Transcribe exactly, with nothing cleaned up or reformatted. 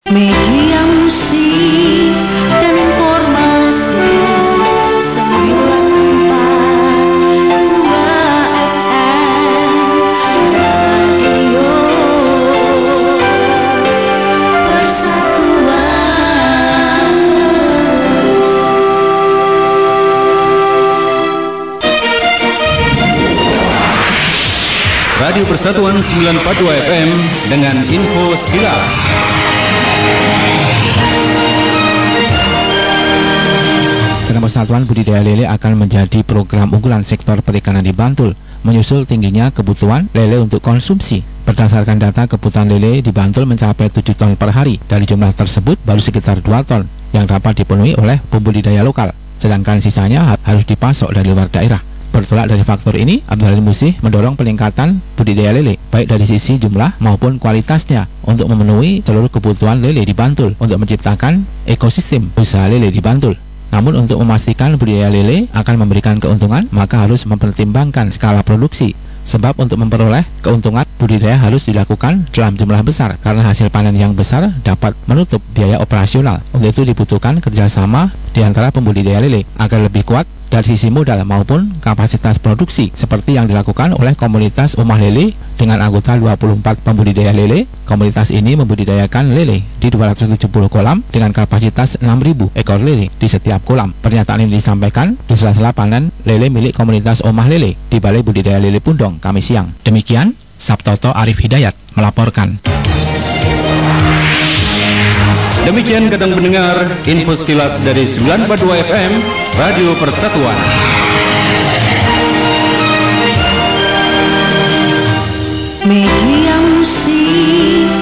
Media musik dan informasi sembilan empat dua F M Radio Persatuan. Radio Persatuan sembilan empat dua F M dengan info sekilas. Karena Persatuan Budidaya Lele akan menjadi program unggulan sektor perikanan di Bantul, menyusul tingginya kebutuhan lele untuk konsumsi. Berdasarkan data, kebutuhan lele di Bantul mencapai tujuh ton per hari. Dari jumlah tersebut, baru sekitar dua ton yang dapat dipenuhi oleh pembudidaya lokal, sedangkan sisanya harus dipasok dari luar daerah. Bertolak dari faktor ini, Abdul Halim Musih mendorong peningkatan budidaya lele, baik dari sisi jumlah maupun kualitasnya, untuk memenuhi seluruh kebutuhan lele di Bantul, untuk menciptakan ekosistem usaha lele di Bantul. Namun untuk memastikan budidaya lele akan memberikan keuntungan, maka harus mempertimbangkan skala produksi. Sebab untuk memperoleh keuntungan, budidaya harus dilakukan dalam jumlah besar, karena hasil panen yang besar dapat menutup biaya operasional. Untuk itu dibutuhkan kerjasama di antara pembudidaya lele agar lebih kuat dari sisi modal maupun kapasitas produksi, seperti yang dilakukan oleh komunitas Omah Lele dengan anggota dua puluh empat pembudidaya lele. Komunitas ini membudidayakan lele di dua ratus tujuh puluh kolam dengan kapasitas enam ribu ekor lele di setiap kolam. Pernyataan ini disampaikan di sela-sela panen lele milik komunitas Omah Lele di Balai Budidaya Lele Pundong Kamis siang. Demikian, Sabtoto Arif Hidayat melaporkan. Demikian kadang mendengar info sekilas dari sembilan empat dua F M Radio Persatuan. Media musik